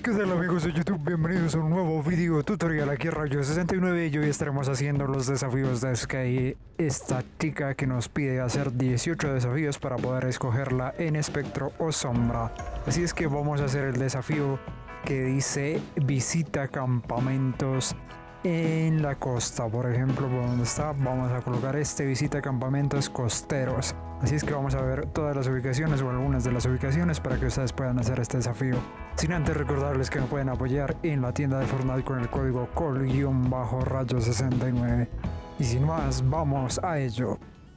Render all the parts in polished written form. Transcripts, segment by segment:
¿Qué tal amigos de YouTube? Bienvenidos a un nuevo video tutorial aquí en Rayo69 y hoy estaremos haciendo los desafíos de Sky, esta chica que nos pide hacer 18 desafíos para poder escogerla en espectro o sombra. Así es que vamos a hacer el desafío que dice visita campamentos en la costa. Por ejemplo, por donde está, vamos a colocar visita campamentos costeros. Así es que vamos a ver todas las ubicaciones o algunas de las ubicaciones para que ustedes puedan hacer este desafío. Sin antes recordarles que me pueden apoyar en la tienda de Fortnite con el código col-rayo69. Y sin más, vamos a ello.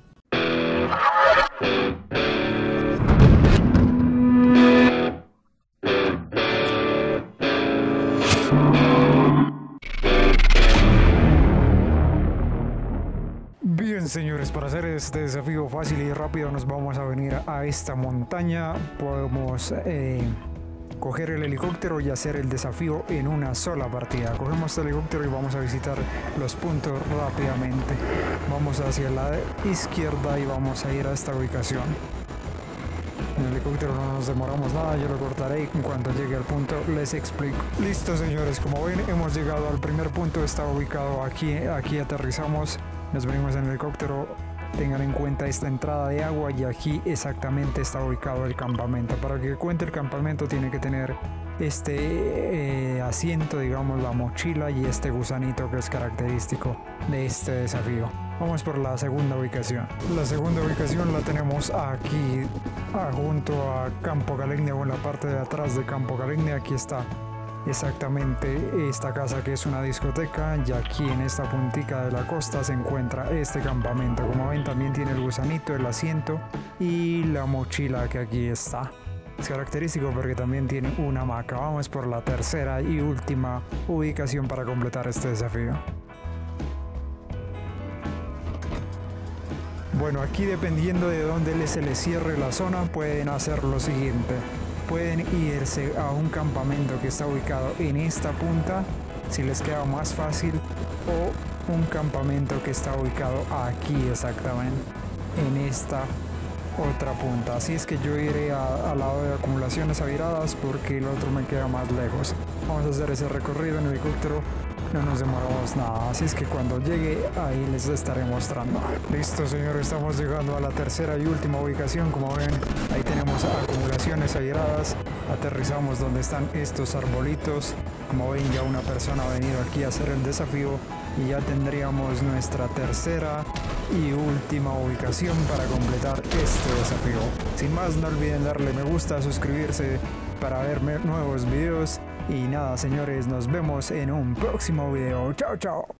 Bien señores, para hacer este desafío fácil y rápido nos vamos a venir a esta montaña. Podemos coger el helicóptero y hacer el desafío en una sola partida. Cogemos el helicóptero y vamos a visitar los puntos rápidamente. Vamos hacia la izquierda y vamos a ir a esta ubicación. En el helicóptero no nos demoramos nada, yo lo cortaré y en cuanto llegue al punto les explico. Listo señores, como ven hemos llegado al primer punto, está ubicado aquí aterrizamos. Nos venimos en el helicóptero, tengan en cuenta esta entrada de agua y aquí exactamente está ubicado el campamento. Para que cuente el campamento tiene que tener este asiento, digamos la mochila y este gusanito que es característico de este desafío. Vamos por la segunda ubicación. La segunda ubicación la tenemos aquí, junto a Campo Galegnia o en la parte de atrás de Campo Galegnia. Aquí está exactamente esta casa que es una discoteca y aquí en esta puntica de la costa se encuentra este campamento. Como ven también tiene el gusanito, el asiento y la mochila que aquí está. Es característico porque también tiene una hamaca. Vamos por la tercera y última ubicación para completar este desafío. Bueno, aquí dependiendo de dónde se les cierre la zona pueden hacer lo siguiente. Pueden irse a un campamento que está ubicado en esta punta, si les queda más fácil, o un campamento que está ubicado aquí exactamente, en esta otra punta. Así es que yo iré al lado de acumulaciones aviradas porque el otro me queda más lejos. Vamos a hacer ese recorrido en helicóptero, no nos demoramos nada, así es que cuando llegue ahí les estaré mostrando. Listo señores, estamos llegando a la tercera y última ubicación. Como ven, ahí tenemos acumulaciones airadas, aterrizamos donde están estos arbolitos. Como ven, ya una persona ha venido aquí a hacer el desafío y ya tendríamos nuestra tercera y última ubicación para completar este desafío. Sin más, no olviden darle me gusta, suscribirse para ver nuevos videos. Y nada señores, nos vemos en un próximo video. Chao, chao.